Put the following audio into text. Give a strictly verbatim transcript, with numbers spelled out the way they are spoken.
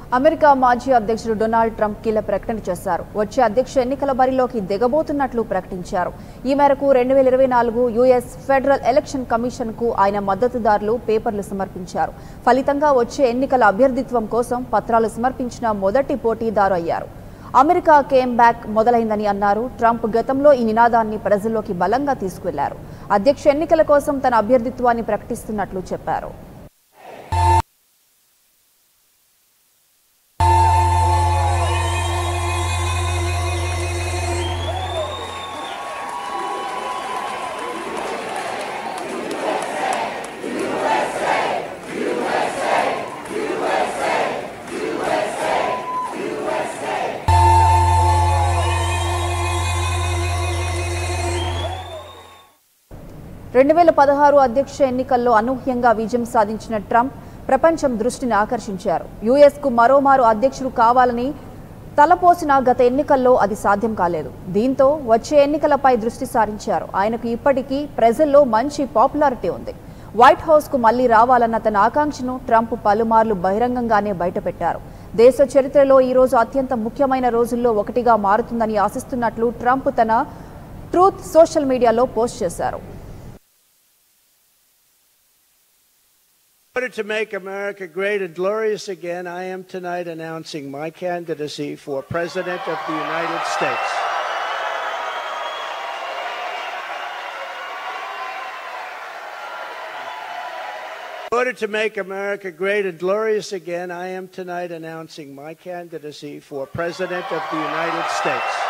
America మాజీ అధ్యక్షుడు Donald Trump కీలక ప్రకటన చేశారు. వచ్చే అధ్యక్ష ఎన్నికల బరిలోకి దిగబోతున్నట్లు ప్రకటించారు. ఈ మేరకు రెండు వేల ఇరవై నాలుగు యుఎస్ ఫెడరల్ ఎలక్షన్ కమిషన్ కు ఆయన మద్దతుదారులు పేపర్లు సమర్పించారు. ఫలితంగా వచ్చే ఎన్నికల అభ్యర్థిత్వం కోసం పత్రాలు సమర్పించిన మొదటి పోటీదారు అయ్యారు. అమెరికా కేమ్ బ్యాక్ మొదలైందని అన్నారు. ట్రంప్ గతంలో ఈ నినాదాన్ని ప్రజల్లోకి బలంగా తీసుకెళ్లారు. అధ్యక్ష ఎన్నికల కోసం తన అభ్యర్థిత్వాన్ని ప్రకటిస్తున్నట్లు చెప్పారు. రెండు వేల పదహారు అధ్యక్ష ఎన్నికల్లో అనూహ్యంగా విజయం సాధించిన ట్రంప్ ప్రపంచం దృష్టిని ఆకర్షించారు. యుఎస్ కు మరోమారు అధ్యక్షుడు కావాలని తలపోసిన గత ఎన్నికల్లో అది సాధ్యం కాలేదు. దీంతో వచ్చే ఎన్నికలపై దృష్టి సారించారు. ఆయనకు ఇప్పటికీ ప్రజల్లో మంచి పాపులారిటీ ఉంది. వైట్ హౌస్ కు మళ్లీ రావాలన్న తన ఆకాంక్షను ట్రంప్ పలుమార్లు బహిరంగంగానే బయటపెట్టారు. దేశ చరిత్రలో ఈ రోజు అత్యంత ముఖ్యమైన రోజుల్లో ఒకటిగా మారుతుందని ఆశిస్తున్నట్లు ట్రంప్ తన ట్రూత్ సోషల్ మీడియాలో పోస్ట్ చేశారు. In order to make America great and glorious again, I am tonight announcing my candidacy for President of the United States. In order to make America great and glorious again, I am tonight announcing my candidacy for President of the United States.